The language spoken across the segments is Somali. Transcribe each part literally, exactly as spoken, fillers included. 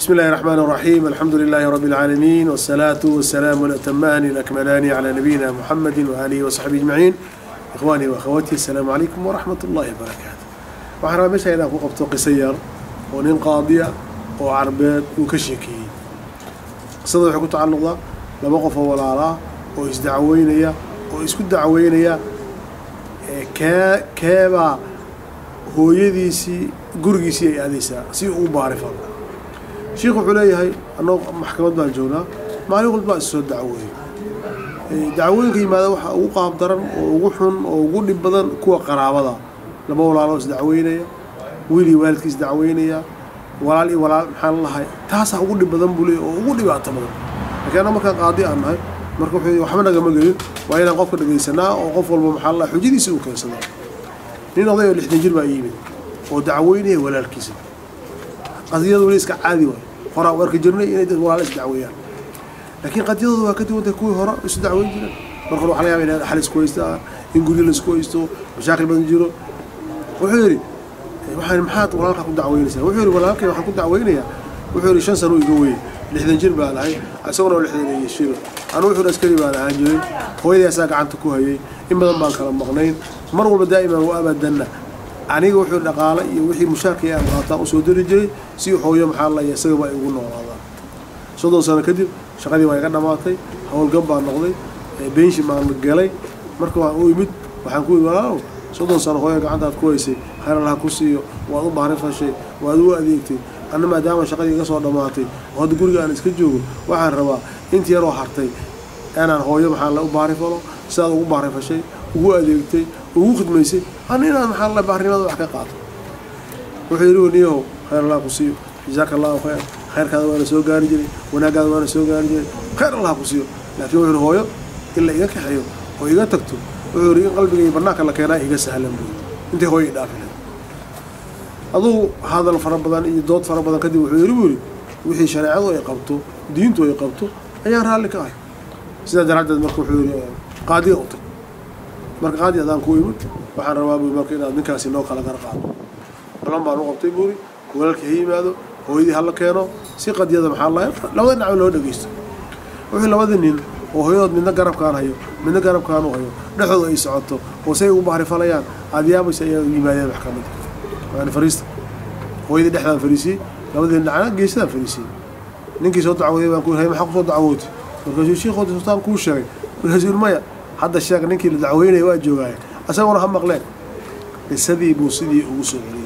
بسم الله الرحمن الرحيم. الحمد لله رب العالمين، والصلاة والسلام الأتمان الأكملان على نبينا محمد وآله وصحبه أجمعين. إخواني وأخواتي، السلام عليكم ورحمة الله وبركاته. وحنا مشى إلى قبطة قصير ونين قاضية وعربات وكشكي قصة حكوا تعلق لما قفوا ولا لا ويزدعوينيا ويسكت دعوينيا كا كابا هو يديسي قرقيسي أديسا سي أوبارفا شيخ حليه هاي أنه محكمة بالجونة ما يقول بقى السود دعوي دعوي كي ماذا وح وقام ضرر ووحن وقول بدن كوا قرابة لما ولا الله دعوينيا ويلي والدكيس دعوينيا ولا لي ولا محل الله هاي تاسع وقول بدن بولي وقول بقى تمام لكن أنا ما كان قاضي أنا هاي مركب حي وحمنا جمع قليل وأنا قف كده سنة وقف المحل الله حجدي سوق سنة نين الله اللي حنجر بقى يمين ودعويني ولا الكيس قضية وليس كعادي وين هراء ورك جرني إن ولا ليس دعويان لكن قضية ذو كتير وتكوي هراء بس دعوين جرا مركلوا عليها من حل كويس تا ينقول لي كويس تو مشاكل بنجرو وحوري وحنا محاط ولا لك دعوين سنة وحوري ولا لك وحنا كنت دعوين يا وحوري شن سنة يقوي لحد نجرب على هاي أسونا لحد يشيل أنا وحوري أسكري على هاي هو إذا ساق عن تكوه هاي إما ضمن كلام مغنين مروا دائما وأبدا aniga wuxuu dhaqaale iyo wixii mushaarkii aan qaataa u soo diri jiray si xooyo maxaa la yahay way ugu noolaadaan soddon sano kadib shaqadii way ka dhamaatay hawlgab baan noqday beenshi maan galay marka waan u imid waxaan ku walaalo soddon sano hooyo gacantaad ku haysay khayr Allah ku siiyo waad u baahan fashay waad u adeegtay anna maadaama shaqadii iga soo dhamaatay oo guriga aan iska joogo waxaan rabaa intii yar oo hartay aanan hooyo maxaa la u baahan falo sidaad ugu baahan fashay ugu adeegtay ugu khidmaysay أنا محل بحري ما ضحك قاط وحيروني هو خير الله قصير جزاك الله خير خير كذا وأنا سوق جارجري وأنا قاعد وأنا سوق جارجري خير الله قصير لكن هو هو إلا إياك حيو هو إياك تكتب ويوري قلبي برناك الله كيرا إياك سهلا بي أنت هو يدافع أضو هذا الفرق بدن يدود فرق بدن كذي وحيروني وحي شرعه ويقبته دينته ويقبته أيار هالك هاي سيدا درجة مركو حيروني قاضي أوتك marka qaadi adaan ku yimid waxaan rabaa buu markii inaad ninkaasi loo kala gar qaado balan baan u qabtay buuri walaalkii yimaado hooyadii hal keeno si qadiyada maxaa la labada dhinac loo dhageysto wixii labada nin oo hooyadood midna garabkaan hayo midna garabkaan u hayo dhaxooda ay socoto oo say ugu bahri falayaan aadiyaabaysa ay yimaadeen maxkamadda waan fariista hooyadii dhexdaan fariisi labada dhinac geesada fariisi ninkii soo dacwooday baan ku hay maxaa ku soo dacwootay markaasuu sheekhood sultaan ku sheegay markaasuu maya هذا الشيء نكيل الدعوين يواجهوا أسمعنا هم مقلين السدي بوسدي وسعري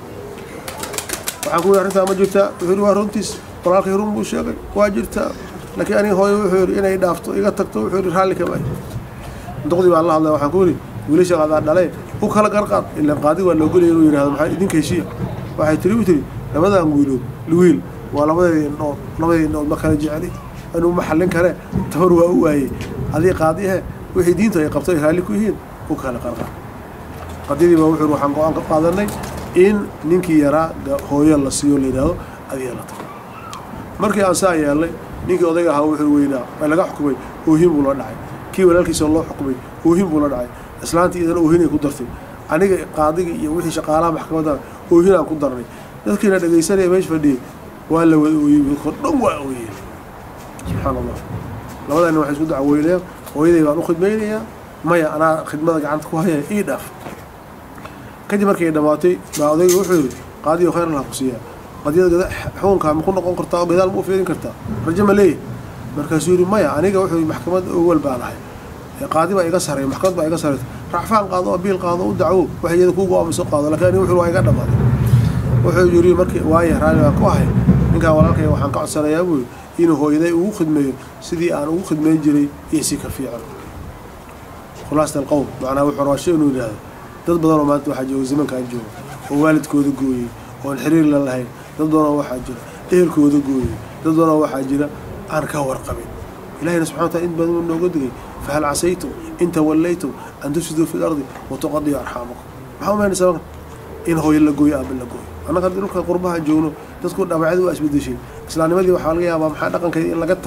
وعقول عرفتها ما جبتها هو رنتيس وراك يروم بوشاق واجرتها لكن أنا هو يحور إنا يدافط يقطع يحور حالك باي نقضي مع الله الله وحقولي وليش هذا عليه هو خلق أرقام إلا قاضي ولا يقول يروي هذا محل يدين كيشيء واحد تري وتري لماذا نقولوا لويل ولا ماذا إنه لماذا إنه ما كان يجي عليه أنه محلين كره تفروا هو هذه قاضيها وحي دينته يقبطي هالك وهين وكان قرقا قديدي ما وحي روحان قوان قادناي إن نينكي يرى هويا الله سيو ليداو أدي يلطف markii aan saa yeelay ninkii odayga ahaa wuxuu weynaa ay laga xukumay oohin buu la dhacay kii walaalkiisa loo xukumay oohin buu la dhacay islaantii idan oohin ku dartay aniga qaadiga iyo wixii shaqaalaha maxkamadda oohin aan ku darnay dadkiina dhageysanay meesh fadhiyay waa la wada ooyay kordhan waa ooyay subhanallah labadana waxay isku dacweeyeen hooyaday baan u khidmeynaya maya ana khidmada gacanta ku haya ii dhaaf kadib markay dhamaatay baa odaygu wuxuu yiri qaadiyo khayr Allah ku siiya qadiyada xukunka ma ku noqon kartaa oo gadaal ma u fiirin kartaa rajama leey markaasuu yiri maya aniga wuxuu maxkamad awal baa lahay qaadi baa iga saray maxkamad baa iga saray racfaan qaado oo biil qaado u dacwo waxay ku go'aamiso qaado laakiin wuxuu waa iga dhamaaday wuxuu yiri markii waaya raali baan ku ahay ninka walaalkay waxaan ka codsanayaa buu inuu hooyaday ugu khidmeeyo sidii aan ugu khidmeyn jiray iyo si ka fiican khulaasada qowl macnaa wuxuu raashay inuu yiraahdo dad badan oo maanta waxa jooga zamanka aan joogo oo waalidkooda gooyay oo xiriir la lahayn dad badan oo waxa jira ehelkooda gooyay dad badan oo waxa jira aan ka warqabin ilaahay subhanahu wa ta'ala in badan nooga digay fahal asaytu inta wallaytu an tusidu fi al-ardi wa tuqaddi arhamakum waxa ma nisaba in hooyo la gooyo aab la gooyo anaka dhulka qurbaha joogno dadku dhabaacadu waa isbedeshay islaamnimadii waxa laga yaabaa maxaa dhaqankeeda in laga tagay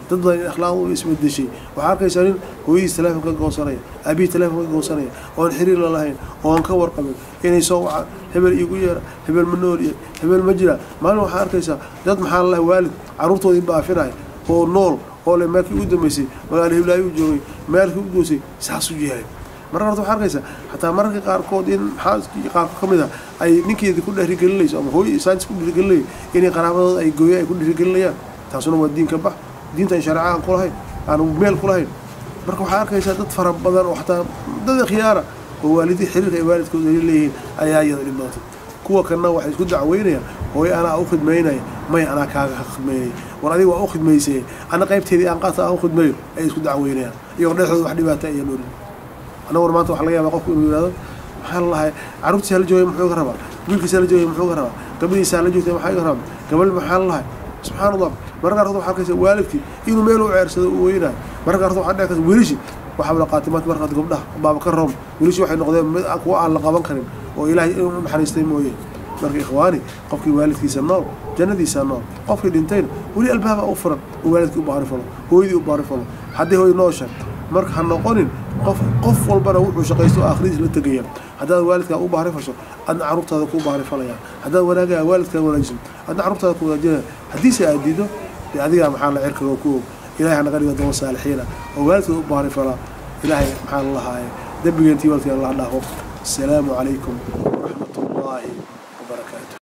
dad badan in akhlaaqdu isbedeshay waxaa arkaysaa nin hooyadiis telefoonka goosanaya aabihi telefoonka goosanaya oon xiriir la lahayn oon ka warqabin inay soo wacaan hebel iigu yeera hebel ma nool iyo hebel ma jira maalin waxaa arkaysaa dad maxaa la waalid carruurtoodii baafinaya oo nool oo le meelkii ugu dambeysay magaalo hiblaayo u joogay meelkii u goosay saas u yahay marka horta waxaa arkaysaa xataa mararka qaarkood in maxaa qaarkood ka mid ah ay ninkeedii ku dhiirigelinayso ama hooy saanis ku dhiirigelinayo inay qaraabadooda ay gooya ay ku dhiirigelinayaan taasuna waa diinka bax diinta sharci aan ku lahayn aan meel ku lahayn marka waxaa arkaysaa dad fara badan oo xataa dad khiyaara oo waalidii xiriirka ay waalidkooda leeyihiin ayaa iyada dhimaatay kuwa kana waxay isku dacweynayaan hooy anaa u khidmaynaya may anaa kaaga khidmaynay war adiga waa u khidmaysay ana qaybteedii aan qaata aan u khidmayo ay isku dacweynayaan iyagoo dhexdooda wax dhibaata ayaan orin ana war maanta waxa laga yaabaa qofku inuu yiraahdo maxaa la lahay carruurtiisa la joogay muxuu ka rabaa wiilkiisa la joogay muxuu ka rabaa gabadhiisa la joogtay maxay ka rabaa gabadh maxaa la lahay subxaanallah marka qaarkood waxaa arkaysa waalidkii inuu meel u ceersado uu weynayo marka qaarkood waxaa dhici karta wiilishi waxaa la qaatimaad marka gabdhaha baaba ka room wiilishi waxay noqdeen mid kuwa aan la qaban karin oo ilaahay inuu naxariistay mooye marka ikhwaani qofkii waalidkiisa nool jannadiisa nool qofkii dhintayna weli albaaba u furan oo waalidkii u baari falo hooyadii u baari falo haddii hooy noosha marka ha noqonin qof qof walbana wuxuu shaqaysto aakhiriis la tagaya haddaad waalidkaa u baari fasho adna carruurtaada ku baari falayaan haddaad wanaagaa waalidkaa wanaajiso adna carruurtaada ku wanaajinaya haddiise aad diido dee adigaa maxaa la cirkaga ku og ilaahay hanaga dhigo doon saalixiina oo waalidkooda u baari falaa ilaahay maxaa la lahaaye dembigeentii waalidkaa allah dhaafo asalaamu calaykum waraxmatullaahi wabarakaatu